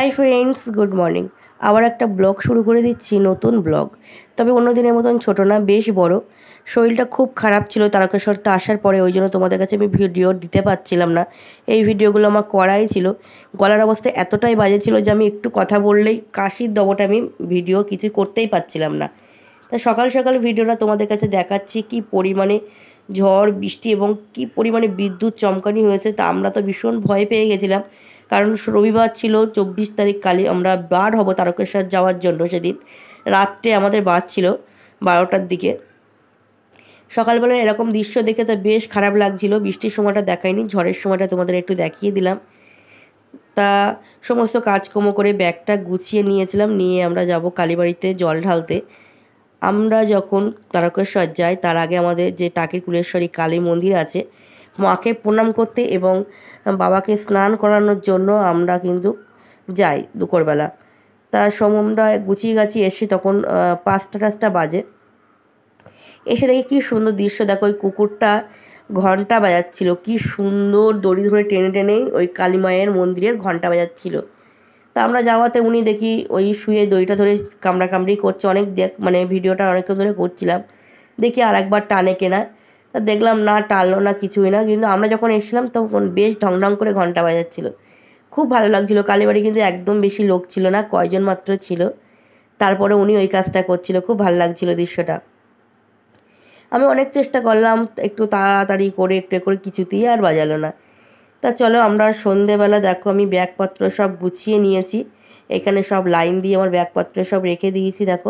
Hi friends, good morning. আবার একটা blog শুরু করে দিচ্ছি, নতুন ব্লগ। তবে অন্য দিনের মতন ছোট না, বেশ বড়। শরীরটা খুব খারাপ ছিল তারকেশ্বরতে আসার পরে, ওই জন্য তোমাদের কাছে আমি ভিডিও দিতে পারছিলাম না। এই ভিডিওগুলো আমার করাই ছিল। গলার অবস্থা এতটাই বাজে ছিল যে আমি একটু কথা বললেই কাশির দবটা আমি ভিডিও কিছু করতেই পারছিলাম না। তা সকাল সকাল ভিডিওটা তোমাদের কাছে দেখাচ্ছি, কি পরিমাণে ঝড় বৃষ্টি এবং কি পরিমাণে বিদ্যুৎ চমকানি হয়েছে। তা আমরা তো ভীষণ ভয় পেয়ে গেছিলাম, কারণ রবিবার ছিল, 24 তারিখ কালি আমরা বার হব তারকেশ্বর যাওয়ার জন্য। সেদিন রাত্রে আমাদের বাস ছিল 12টার দিকে। সকালবেলা এরকম দৃশ্য দেখে তো বেশ খারাপ লাগছিল। বৃষ্টির সময়টা দেখাইনি, ঝড়ের সময়টা তোমাদের একটু দেখিয়ে দিলাম। তা সমস্ত কাজকর্ম করে ব্যাগটা গুছিয়ে নিয়েছিলাম, নিয়ে আমরা যাব কালীবাড়িতে জল ঢালতে। আমরা যখন তারকেশ্বর যাই তার আগে আমাদের যে টাকির কুলেশ্বরী কালী মন্দির আছে, মাকে প্রণাম করতে এবং বাবাকে স্নান করানোর জন্য আমরা কিন্তু যাই দুপুরবেলা। তা আমরা গুছিয়ে গাছিয়ে এসে তখন 5টা বাজে। এসে দেখি কী সুন্দর দৃশ্য, দেখো ওই কুকুরটা ঘন্টা বাজাচ্ছিল, কি সুন্দর দড়ি ধরে টেনে টেনে ওই কালী মায়ের মন্দিরের ঘন্টা বাজাচ্ছিল। তা আমরা যাওয়াতে উনি দেখি ওই শুয়ে দড়িটা ধরে কামড়াকামড়ি করছে। অনেক মানে ভিডিওটা অনেকক্ষণ ধরে করছিলাম, দেখি আর একবার টানে কেনা। তা দেখলাম না, টানলো না, কিছুই না। কিন্তু আমরা যখন এসেছিলাম তখন বেশ ঢং ঢং করে ঘন্টা বাজাচ্ছিল, খুব ভালো লাগছিলো। কালীবাড়ি কিন্তু একদম বেশি লোক ছিল না, কয়জন মাত্র ছিল। তারপরে উনি ওই কাজটা করছিল, খুব ভালো লাগছিল দৃশ্যটা। আমি অনেক চেষ্টা করলাম একটু তাড়াতাড়ি করে, একটু করে, কিছুতেই আর বাজালো না। তা চলো আমরা সন্ধেবেলা, দেখো আমি ব্যাগপত্র সব গুছিয়ে নিয়েছি। এখানে সব লাইন দিয়ে আমার ব্যাগপত্র সব রেখে দিয়েছি, দেখো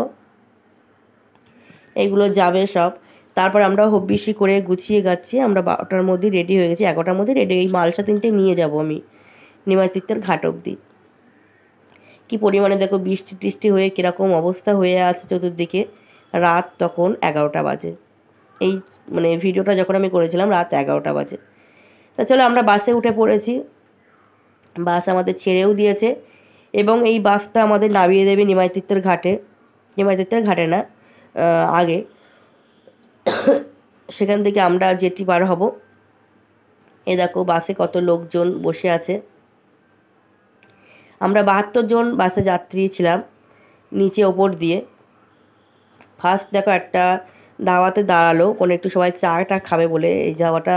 এগুলো যাবে সব। তারপর আমরা হব্বিসি করে গুছিয়ে গাচ্ছি, আমরা 12টার মধ্যে রেডি হয়ে গেছি, 11টার মধ্যে রেডি। এই মালসা 3টে নিয়ে যাব আমি নিমাই তীর্থের ঘাট অবধি। কী পরিমাণে দেখো বৃষ্টি টিষ্টি হয়ে কীরকম অবস্থা হয়ে আছে চতুর্দিকে। রাত তখন 11টা বাজে। এই মানে ভিডিওটা যখন আমি করেছিলাম রাত 11টা বাজে। তা চলো আমরা বাসে উঠে পড়েছি। বাস আমাদের ছেড়েও দিয়েছে এবং এই বাসটা আমাদের নামিয়ে দেবে নিমাই তীর্থের ঘাটে। নিমাই তীর্থের ঘাটে না, আগে। সেখান থেকে আমরা জেটি পার হব। এ দেখো বাসে কত লোকজন বসে আছে। আমরা 72 জন বাসে যাত্রী ছিলাম, নিচে ওপর দিয়ে। ফার্স্ট দেখো একটা দাওয়াতে দাঁড়ালো, কোনো একটু সবাই চাটা খাবে বলে। এই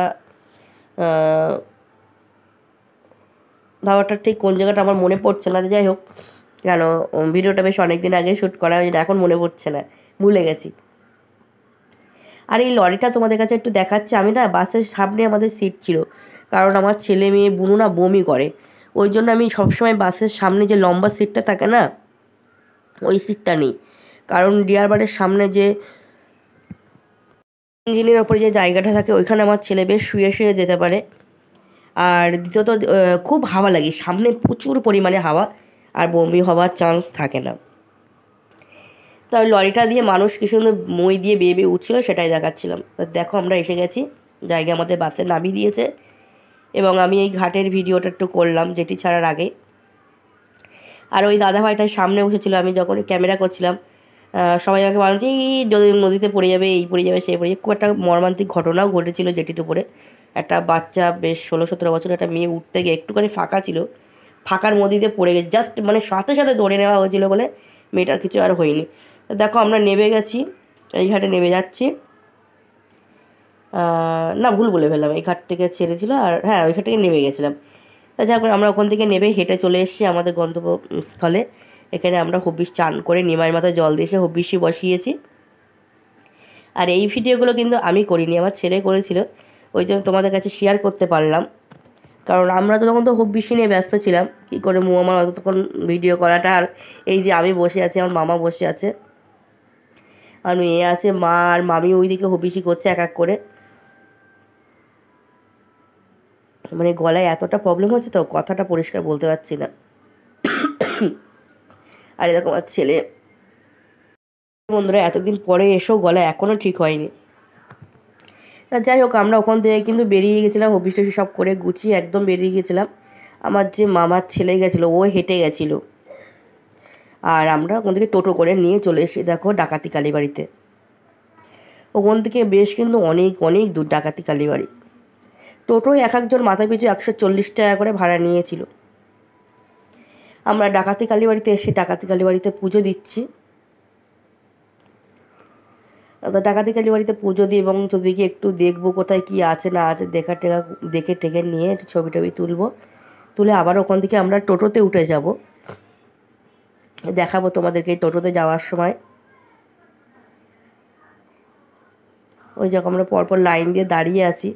ধাবাটা ঠিক কোন জায়গাটা আমার মনে পড়ছে না, যাই হোক, কেন ভিডিওটা বেশ অনেক দিন আগে শ্যুট করা হয়েছে, এখন মনে পড়ছে না, ভুলে গেছি। আর এই লরিটা তোমাদের কাছে একটু দেখাচ্ছি। আমি না বাসের সামনে আমাদের সিট ছিল, কারণ আমার ছেলে মেয়ে বুনু না বমি করে, ওই জন্য আমি সবসময় বাসের সামনে যে লম্বা সিটটা থাকে না, ওই সিটটা নিই। কারণ ডিয়ারবারের সামনে যে ইঞ্জিনের ওপরে যে জায়গাটা থাকে, ওইখানে আমার ছেলে বেশ শুয়ে শুয়ে যেতে পারে। আর দ্বিতীয়ত খুব হাওয়া লাগে, সামনে প্রচুর পরিমাণে হাওয়া, আর বমি হওয়ার চান্স থাকে না। তাই লরিটা দিয়ে মানুষ কি সুন্দর মই দিয়ে বেয়ে বেয়ে উঠছিলো, সেটাই দেখাচ্ছিলাম। দেখো আমরা এসে গেছি, জায়গা আমাদের বাসে নামিয়ে দিয়েছে। এবং আমি এই ঘাটের ভিডিওটা একটু করলাম যেটি ছাড়ার আগে। আর ওই দাদাভাইটার সামনে বসেছিল, আমি যখন ক্যামেরা করছিলাম সবাই আমাকে বলছে এই যদি নদীতে পড়ে যাবে, এই পড়ে যাবে, সেই পড়ে যাবে। খুব একটা মর্মান্তিক ঘটনাও ঘটেছিল যেটির উপরে। একটা বাচ্চা, বেশ 16-17 বছর একটা মেয়ে উঠতে গিয়ে একটুখানি ফাঁকা ছিল, ফাঁকার মধ্যে পড়ে গেছে, জাস্ট মানে সাথে সাথে ধরে নেওয়া হয়েছিল বলে মেয়েটার কিছু আর হয়নি। দেখো আমরা নেমে গেছি, এই ঘাটে নেমে যাচ্ছি। না, ভুল বলে ফেললাম, এই ঘাট থেকে ছেড়েছিল, আর হ্যাঁ ওই ঘাট থেকে নেমে গেছিলাম। তা যাক আমরা ওখান থেকে নেমে হেঁটে চলে এসেছি আমাদের গন্তব্যস্থলে। এখানে আমরা হব্বিস চান করে নিমাইয়ের মাথায় জল দিয়ে এসে হব্বিসি বসিয়েছি। আর এই ভিডিওগুলো কিন্তু আমি করিনি, আমার ছেলে করেছিল, ওই জন্য তোমাদের কাছে শেয়ার করতে পারলাম। কারণ আমরা তো তখন তো হব্বিসি নিয়ে ব্যস্ত ছিলাম, কী করে আমার অতক্ষণ ভিডিও করাটা। আর এই যে আমি বসে আছি, আমার মামা বসে আছে, আর মেয়ে আছে, মা আর মামি ওইদিকে হব্বিসি করছে এক এক করে। মানে গলায় এতটা প্রবলেম হচ্ছে তো কথাটা পরিষ্কার বলতে পারছি না। আর এরকম আমার ছেলে, বন্ধুরা এতদিন পরে এসেও গলা এখনও ঠিক হয়নি। তা যাই হোক আমরা ওখান থেকে কিন্তু বেরিয়ে গেছিলাম, হব্বিস টব্বিস সব করে গুছিয়ে একদম বেরিয়ে গেছিলাম। আমার যে মামার ছেলে গেছিলো, ও হেঁটে গেছিলো, আর আমরা ওখান থেকে টোটো করে নিয়ে চলে এসেছি দেখো ডাকাতি কালীবাড়িতে। ওখান থেকে বেশ কিন্তু অনেক অনেক দূর ডাকাতি কালীবাড়ি। টোটোয় এক একজন মাথা পিছু 140 টাকা করে ভাড়া নিয়েছিল। আমরা ডাকাতি কালীবাড়িতে এসে ডাকাতি কালীবাড়িতে পুজো দিচ্ছি। তো ডাকাতি কালীবাড়িতে পুজো দিই এবং চতুর্দিকে একটু দেখবো কোথায় কী আছে না আছে দেখে টেকে নিয়ে একটু ছবি টবি তুলবো, তুলে আবার ওখান থেকে আমরা টোটোতে উঠে যাব। দেখাবো তোমাদেরকে টোটোতে যাওয়ার সময়। ওই যখন আমরা পরপর লাইন দিয়ে দাঁড়িয়ে আছি,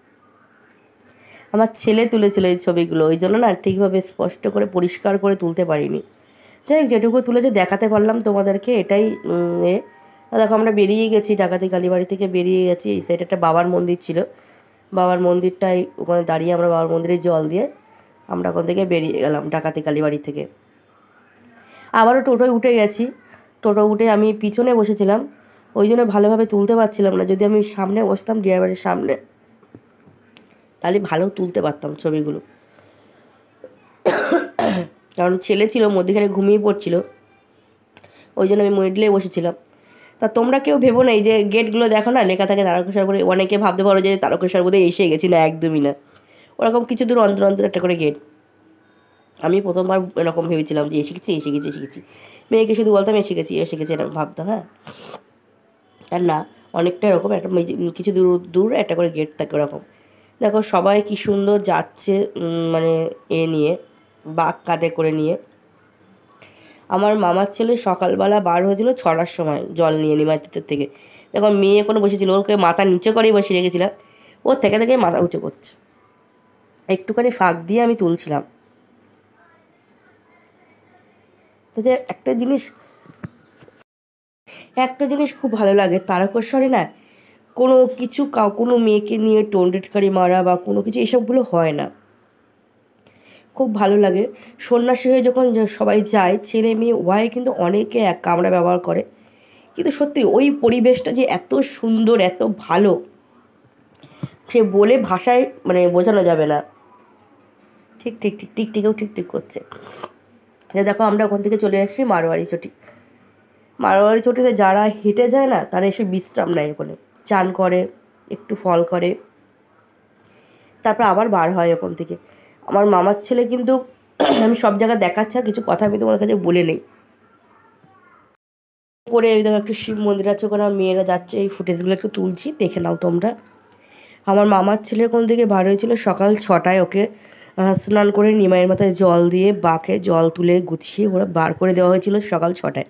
আমার ছেলে তুলেছিল এই ছবিগুলো, ওই জন্য না ঠিকভাবে স্পষ্ট করে পরিষ্কার করে তুলতে পারিনি। যাই হোক, যেটুকু তুলেছে দেখাতে পারলাম তোমাদেরকে, এটাই দেখো আমরা বেরিয়ে গেছি, ডাকাতি কালীবাড়ি থেকে বেরিয়ে গেছি। এই সাইডে একটা বাবার মন্দির ছিল, বাবার মন্দিরটাই ওখানে দাঁড়িয়ে আমরা বাবার মন্দিরে জল দিয়ে আমরা ওখান থেকে বেরিয়ে গেলাম ডাকাতি কালীবাড়ি থেকে। আবারও টোটোয় উঠে গেছি, টোটো উঠে আমি পিছনে বসেছিলাম, ওই জন্য ভালোভাবে তুলতে পারছিলাম না। যদি আমি সামনে বসতাম ড্রাইভারের সামনে, তাহলে ভালো তুলতে পারতাম ছবিগুলো, কারণ ছেলে ছিল মধ্যেখানে ঘুমিয়ে পড়ছিল, ওই জন্য আমি মিডলে বসেছিলাম। তা তোমরা কেউ ভেবো না, এই যে গেটগুলো দেখো না লেখা থাকে তারকেশ্বর বলে, অনেকে ভাবতে পারো যে তারকেশ্বর বোধহয় এসে গেছি, না একদমই না, ওরকম কিছু দূর অন্তর অন্তর একটা করে গেট। আমি প্রথমবার এরকম ভেবেছিলাম যে এসে গেছি, মেয়েকে শুধু বলতাম এসে গেছি এরকম ভাবতাম। হ্যাঁ, আর না, অনেকটা এরকম একটা কিছু দূর একটা করে গেট থাকে ওরকম। দেখো সবাই কি সুন্দর যাচ্ছে, মানে নিয়ে বাঘ কাঁধে করে নিয়ে। আমার মামার ছেলে সকালবেলা বার হয়েছিল 6টার সময় জল নিয়ে নিমাইতের থেকে। দেখো মেয়ে এখনো বসেছিল, ওকে মাথা নিচে করেই বসে রেখেছিলাম, ওর থেকে মাথা উঁচু করছে, একটুখানি ফাঁক দিয়ে আমি তুলছিলাম। তো যে একটা জিনিস খুব ভালো লাগে তারকেশ্বরে না, কোনো মেয়েকে নিয়ে টোনটেটকারি মারা বা কোনো কিছু এসবগুলো হয় না, খুব ভালো লাগে। সন্ন্যাসী হয়ে যখন সবাই যায়, ছেলে মেয়ে উভয়ে কিন্তু অনেকে এক কামরা ব্যবহার করে, কিন্তু সত্যি ওই পরিবেশটা যে এত সুন্দর এত ভালো, সে বলে ভাষায় মানে বোঝানো যাবে না। ঠিক করছে। দেখো আমরা ওখান থেকে চলে আসছি মারোয়ারি চটিতে যারা হেঁটে যায় না, তারা এসে বিশ্রাম নেয় ওখানে, চান করে, একটু ফল করে, তারপর আবার বার হয় ওখান থেকে। আমার মামার ছেলে কিন্তু আমি সব জায়গায় দেখাচ্ছি, আর কিছু কথা আমি তোমার কাছে বলে নেই। পরে এই দেখো একটু শিব মন্দির আছে, ওখানে মেয়েরা যাচ্ছে, এই ফুটেজগুলো একটু তুলছি, দেখে নাও তোমরা। আমার মামার ছেলে ওখান থেকে বার হয়েছিল সকাল 6টায়, ওকে স্নান করে নিমাইয়ের মাথায় জল দিয়ে বাঁকে জল তুলে গুছিয়ে ওরা বার করে দেওয়া হয়েছিল সকাল 6টায়।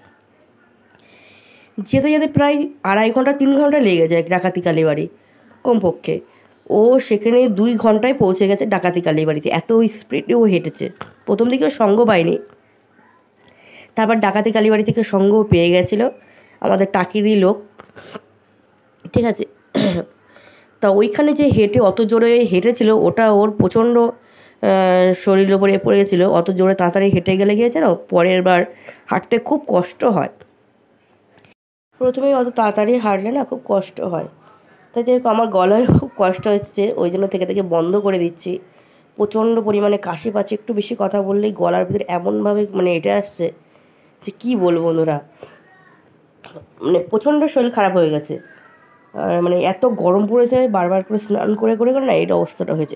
যেতে প্রায় 2.5 ঘন্টা 3 ঘন্টা লেগে যায় ডাকাতি কালীবাড়ি কমপক্ষে। ও সেখানে 2 ঘন্টায় পৌঁছে গেছে ডাকাতি কালীবাড়িতে, এত স্পিডে ও হেঁটেছে। প্রথম দিকে সঙ্গ পায়নি, তারপর ডাকাতি কালীবাড়ি থেকে সঙ্গও পেয়ে গেছিলো, আমাদের টাকিরই লোক, ঠিক আছে। তা ওইখানে যে অত জোরে হেঁটেছিল, ওটা ওর প্রচণ্ড শরীরের ওপরে পড়ে গেছিলো, অত জোরে তাড়াতাড়ি হেঁটে গিয়েছে না, পরের বার হাঁটতে খুব কষ্ট হয়, প্রথমেই অত তাড়াতাড়ি হাঁটলে না খুব কষ্ট হয়। তাই যেহেতু আমার গলায় খুব কষ্ট হচ্ছে, ওই জন্য থেকে বন্ধ করে দিচ্ছি। প্রচণ্ড পরিমাণে কাশি পাচ্ছে, একটু বেশি কথা বললেই গলার ভিতরে এমনভাবে মানে এটা আসছে যে কী বলবো বন্ধুরা, মানে প্রচণ্ড শরীর খারাপ হয়ে গেছে। মানে এত গরম পড়েছে, বারবার করে স্নান করে না এই অবস্থাটা হয়েছে।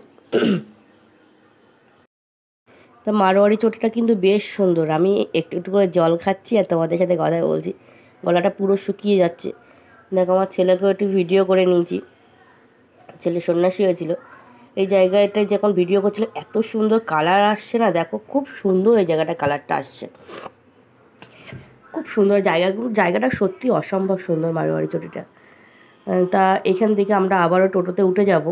তা মারোয়ারি চটিটা কিন্তু বেশ সুন্দর, আমি একটু করে জল খাচ্ছি আর তোমাদের সাথে কথা বলছি, গলাটা পুরো শুকিয়ে যাচ্ছে। দেখো আমার ছেলেকেও একটু ভিডিও করে নিয়েছি, ছেলে সন্ন্যাসী হয়েছিল এই জায়গাটায় যখন ভিডিও করছিল, এত সুন্দর কালার আসছে না, দেখো খুব সুন্দর এই জায়গাটা কালারটা আসছে, খুব সুন্দর জায়গাটা সত্যি অসম্ভব সুন্দর মারোয়ারি চটিটা। তা এখান থেকে আমরা আবারও টোটোতে উঠে যাব,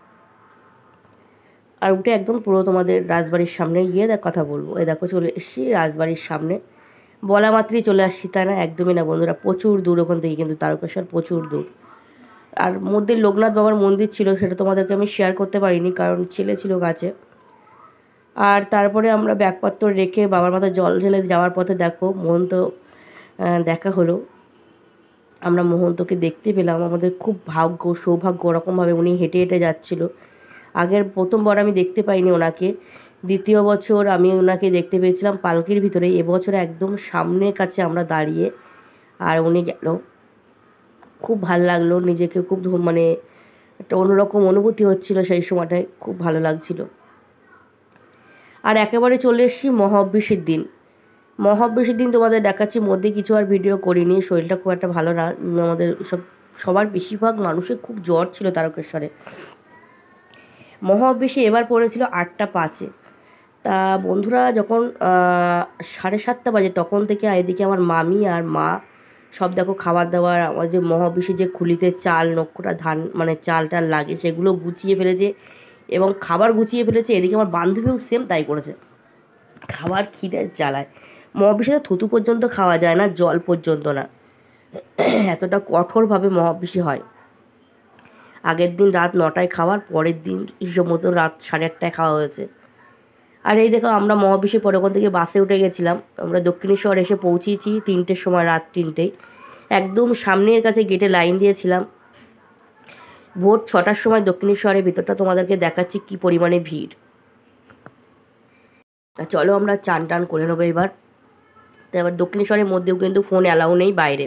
আর উঠে একদম পুরো তোমাদের রাজবাড়ির সামনে গিয়ে কথা বলবো। এই দেখো চলে এসেছি রাজবাড়ির সামনে, বলা মাত্রই চলে আসছি, তাই না? একদমই না বন্ধুরা, প্রচুর দূর ওখান থেকে, কিন্তু তারকেশ্বর প্রচুর দূর। আর মধ্যে লোকনাথ বাবার মন্দির ছিল, সেটা তোমাদেরকে আমি শেয়ার করতে পারিনি, কারণ ছেলে ছিল কাছে। আর তারপরে আমরা ব্যাগপত্র রেখে বাবার মাথায় জল ঢেলে যাওয়ার পথে দেখো মহন্ত দেখা হলো, আমরা মহন্তকে দেখতে পেলাম, আমাদের খুব সৌভাগ্য, ওরকমভাবে উনি হেঁটে হেঁটে যাচ্ছিল। আগের প্রথমবার আমি দেখতে পাইনি ওনাকে, দ্বিতীয় বছর আমি ওনাকে দেখতে পেয়েছিলাম পালকির ভিতরে, এবছর একদম সামনের কাছে আমরা দাঁড়িয়ে, আর উনি গেল, খুব ভাল লাগলো, নিজেকে খুব মানে একটা অন্যরকম অনুভূতি হচ্ছিল সেই সময়টায়, খুব ভালো লাগছিল। আর একেবারে চলে এসেছি মহাঅভ্যেসের দিন। মহাঅভ্যেসের দিন তোমাদের দেখাচ্ছি, মধ্যে কিছু আর ভিডিও করিনি, শরীরটা খুব একটা ভালো না। আমাদের সবার বেশিরভাগ মানুষের খুব জ্বর ছিল তারকেশ্বরে। মহাঅভ্যেসে এবার পড়েছিল 8টা 5-এ। তা বন্ধুরা যখন 7:30 বাজে তখন থেকে এদিকে আমার মামি আর মা সব দেখো খাবার দাবার, আমার যে মহাঅভ্যেসে যে খুলিতে চাল নক্ষটা ধান মানে চাল টাল লাগে সেগুলো গুছিয়ে ফেলেছে এবং খাবার গুছিয়ে ফেলেছে। এদিকে আমার বান্ধবীও সেম তাই করেছে, খাবার খিদে জ্বালায়। মহাঅভ্যেসে তো থুতু পর্যন্ত খাওয়া যায় না, জল পর্যন্ত না, এতটা কঠোরভাবে মহাঅভ্যেসে হয়। আগের দিন রাত 9টায় খাওয়ার, পরের দিন হিসেব মতন রাত 8:30টায় খাওয়া হয়েছে। আর এই দেখো আমরা মহাঅভ্যেসের পরে ওখান থেকে বাসে উঠে গেছিলাম। আমরা দক্ষিণেশ্বর এসে পৌঁছেছি 3টের সময়, রাত 3টেয়। একদম সামনের কাছে গেটে লাইন দিয়েছিলাম। ভোর 6টার সময় দক্ষিণেশ্বরের ভিতরটা তোমাদেরকে দেখাচ্ছি কী পরিমাণে ভিড়। চলো আমরা চান টান করে নেবো এবার। তো এবার দক্ষিণেশ্বরের মধ্যেও কিন্তু ফোন অ্যালাউ নেই বাইরে,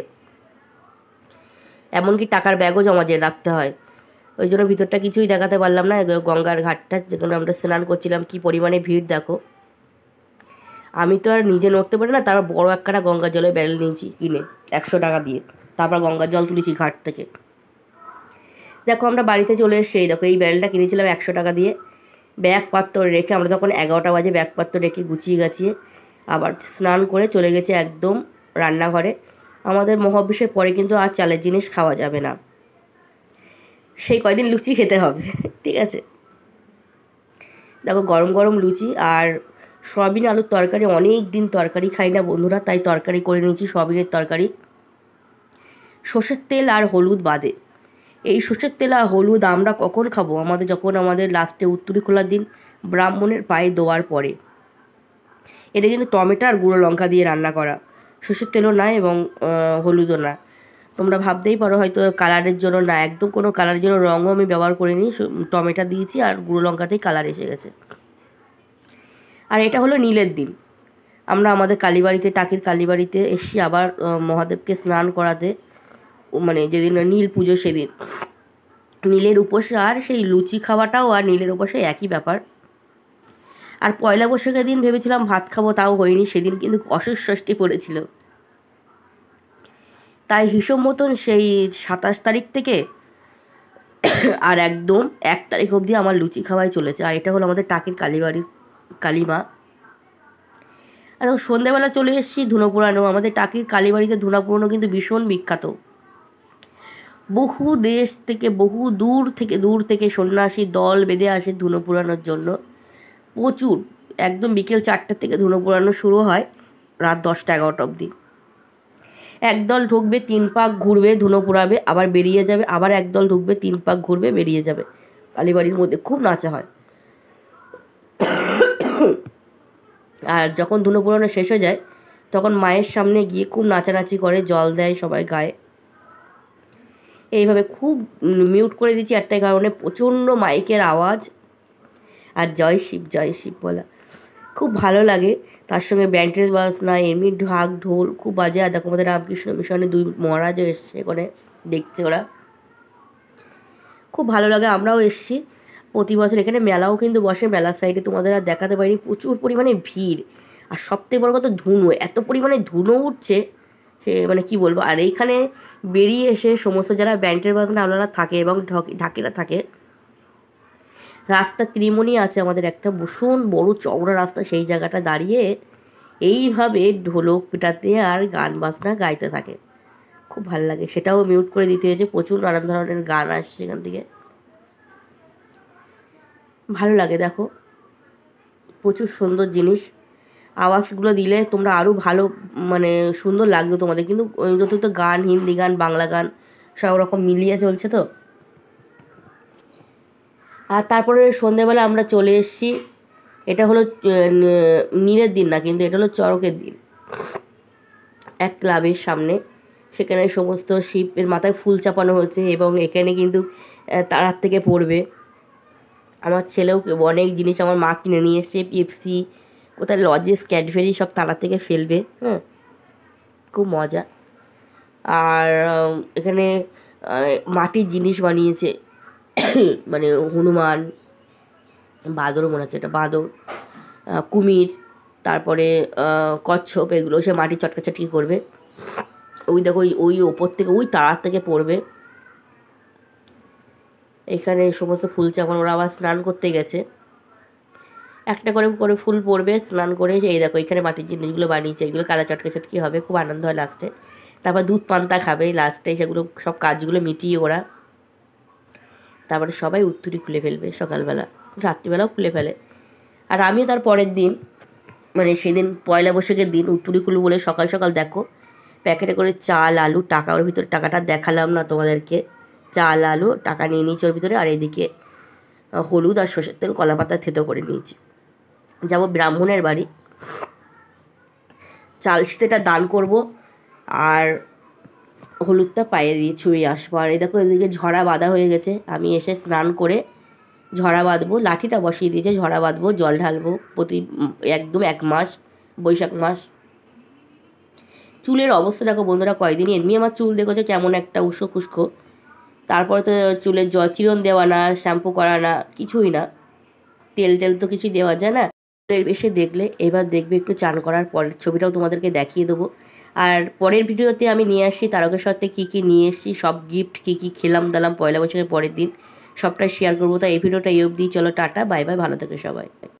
এমনকি টাকার ব্যাগও জমা দিয়ে রাখতে হয়। ওই জন্য ভিতরটা কিছুই দেখাতে পারলাম না। গঙ্গার ঘাটটা যেখানে আমরা স্নান করছিলাম, কী পরিমাণে ভিড় দেখো। আমি তো আর নিজে নড়তে পারি না, তার বড় একখানা গঙ্গার জলের ব্যারেল নিয়েছি কিনে 100 টাকা দিয়ে, তারপর গঙ্গার জল তুলেছি ঘাট থেকে। দেখো আমরা বাড়িতে চলে এসেছি। এই দেখো এই ব্যারেলটা কিনেছিলাম 100 টাকা দিয়ে। ব্যাগপত্র রেখে আমরা তখন 11টা বাজে ব্যাগপত্র রেখে গুছিয়ে গাছিয়ে আবার স্নান করে চলে গেছে একদম রান্নাঘরে। আমাদের মহাঅভ্যেসের পরে কিন্তু আর চালের জিনিস খাওয়া যাবে না, সেই কয়দিন লুচি খেতে হবে ঠিক আছে। দেখো গরম গরম লুচি আর সয়াবিন আলুর তরকারি। অনেক দিন তরকারি খাই না বন্ধুরা, তাই তরকারি করে নিয়েছি, সয়াবিনের তরকারি, সর্ষের তেল আর হলুদ বাদে। এই সর্ষের তেল আর হলুদ আমরা কখন খাবো? যখন আমাদের লাস্টে উত্তরি খোলার দিন ব্রাহ্মণের পায়ে দেওয়ার পরে। এটা কিন্তু টমেটো আর গুঁড়ো লঙ্কা দিয়ে রান্না করা, সর্ষের তেলও না এবং হলুদও না। তোমরা ভাবতেই পারো হয়তো কালারের জন্য, না, একদম কোনো কালারের জন্য রঙও আমি ব্যবহার করিনি, টমেটো দিয়েছি আর গুঁড়ো লঙ্কাতেই কালার এসে গেছে। আর এটা হলো নীলের দিন। আমরা আমাদের কালীবাড়িতে, টাকির কালীবাড়িতে এসছি আবার মহাদেবকে স্নান করাতে, মানে যেদিন নীল পুজো সেদিন নীলের উপোসে। আর সেই লুচি খাওয়াটাও আর নীলের উপোসে একই ব্যাপার। আর পয়লা বৈশাখের দিন ভেবেছিলাম ভাত খাবো, তাও হয়নি, সেদিন কিন্তু অসুর ষষ্ঠী পড়েছিল। তাই হিসেব মতন সেই 27 তারিখ থেকে আর একদম 1 তারিখ অবধি আমার লুচি খাওয়াই চলেছে। আর এটা হলো আমাদের টাকির কালীবাড়ির কালীমা। আর সন্ধ্যেবেলা চলে এসেছি ধুনো পোড়ানো। আমাদের টাকির কালীবাড়িতে ধুনো পোড়ানো কিন্তু ভীষণ বিখ্যাত। বহু দেশ থেকে, বহু দূর থেকে সন্ন্যাসী দল বেঁধে আসে ধুনো পোড়ানোর জন্য। প্রচুর, একদম বিকেল 4টা থেকে ধুনো পোড়ানো শুরু হয় রাত 10টা-11টা অবধি। একদল ঢুকবে, 3 পাক ঘুরবে, ধুনো পোড়াবে, আবার বেরিয়ে যাবে। আবার একদল ঢুকবে, 3 পাক ঘুরবে, বেরিয়ে যাবে। কালীবাড়ির মধ্যে খুব নাচা হয়। আর যখন ধুনো পোড়ানো শেষ হয়ে যায় তখন মায়ের সামনে গিয়ে খুব নাচানাচি করে, জল দেয় সবাই গায়ে। এইভাবে খুব মিউট করে দিচ্ছি একটাই কারণে, প্রচণ্ড মাইকের আওয়াজ আর জয় শিব বলা খুব ভালো লাগে। তার সঙ্গে ব্যান্ডের বাজনা, এমনি ঢাক ঢোল খুব বাজে। আর দেখো আমাদের রামকৃষ্ণ মিশনে 2 মহারাজও এসছে, এখানে দেখছে ওরা, খুব ভালো লাগে। আমরাও এসছি প্রতি বছর। এখানে মেলাও কিন্তু বসে, মেলার সাইডে তোমাদের আর দেখাতে পারিনি, প্রচুর পরিমাণে ভিড়। আর সবথেকে বড় কথা ধুনো, এত পরিমাণে ধুনো উঠছে সে মানে কি বলবো। আর এইখানে বেরিয়ে এসে সমস্ত যারা ব্যান্ডের বাজনা আপনারা থাকে এবং ঢাকিরা থাকে, রাস্তা ত্রিমণি আছে আমাদের একটা ভীষণ বড় চওড়া রাস্তা, সেই জায়গাটা দাঁড়িয়ে এইভাবে ঢোলক পিটাতে আর গান বাজনা গাইতে থাকে, খুব ভালো লাগে। সেটাও মিউট করে দিতে হয়েছে, প্রচুর নানান ধরনের গান আসছে সেখান থেকে, ভালো লাগে। দেখো প্রচুর সুন্দর জিনিস, আওয়াজগুলো দিলে তোমরা আরও ভালো মানে সুন্দর লাগবে তোমাদের। কিন্তু যত তো গান, হিন্দি গান, বাংলা গান সব রকম মিলিয়ে চলছে তো। আর তারপরে সন্ধেবেলা আমরা চলে এসেছি। এটা হলো নীলের দিন না, কিন্তু এটা হলো চড়কের দিন। এক ক্লাবের সামনে, সেখানে সমস্ত শিবের মাথায় ফুল চাপানো হচ্ছে এবং এখানে কিন্তু তারার থেকে পড়বে। আমার ছেলেও অনেক জিনিস আমার মা কিনে নিয়ে এসছে, পেপসি, কোথায় লজেস, ক্যাডবেরি সব তারার থেকে ফেলবে। হ্যাঁ, খুব মজা। আর এখানে মাটির জিনিস বানিয়েছে, মানে হনুমান, বাঁদর মনে হচ্ছে, এটা বাঁদর, কুমির, তারপরে কচ্ছপ, এগুলো সে মাটি চটকাচটকি করবে। ওই দেখো ওই ওপর থেকে ওই তারার থেকে পড়বে। এখানে সমস্ত ফুল চাপন, ওরা আবার স্নান করতে গেছে, একটা করে করে ফুল পড়বে, স্নান করে এই দেখো এখানে মাটির জিনিসগুলো বানিয়েছে, এগুলো কাদা চটকাচটকি হবে, খুব আনন্দ হয় লাস্টে। তারপর দুধ পান্তা খাবে লাস্টে, সেগুলো সব কাজগুলো মিটিয়ে ওরা। তারপরে সবাই উত্তুরি খুলে ফেলবে সকালবেলা, রাত্রিবেলাও খুলে ফেলে। আর আমিও তার পরের দিন, মানে সেদিন পয়লা বৈশাখের দিন উত্তুরি খুলব বলে সকাল সকাল দেখো প্যাকেটে করে চাল, আলু, টাকা, ওর ভিতরে টাকাটা দেখালাম না তোমাদেরকে, চাল, আলু, টাকা নিয়ে নিয়েছি ওর ভিতরে। আর এদিকে হলুদ আর সর্ষের তেল, কলা পাতা থেতো করে নিয়েছি। যাব ব্রাহ্মণের বাড়ি, চাল সিতেটা দান করব, আর হলুদটা পায়ে দিয়ে ছুঁয়ে আসবো। আর এই দেখো এদিকে ঝরা বাঁধা হয়ে গেছে, আমি এসে স্নান করে ঝরা বাঁধবো, লাঠিটা বসিয়ে দিয়েছে, ঝরা বাঁধবো, জল ঢালবো প্রতি একদম 1 মাস, বৈশাখ মাস। চুলের অবস্থা দেখো বন্ধুরা কয়দিনই, এমনি আমার চুল দেখেছে কেমন একটা উস্কো খুস্কো, তারপরে তো চুলের চিরন দেওয়া না, শ্যাম্পু করা না, কিছুই না, তেল টেল তো কিছুই দেওয়া যায় না। এসে দেখলে এবার দেখবে একটু চান করার পরের ছবিটাও তোমাদেরকে দেখিয়ে দেবো। আর পরের ভিডিওতে আমি নিয়ে আসি তারকেশ্বরতে কী কী নিয়ে এসেছি, সব গিফট কী কী খেলাম দালাম পয়লা বছরের পরের দিন, সবটা শেয়ার করবো। তাই এই ভিডিওটা এই অবধি, চলো টাটা, বাই বাই, ভালো থেকো সবাই।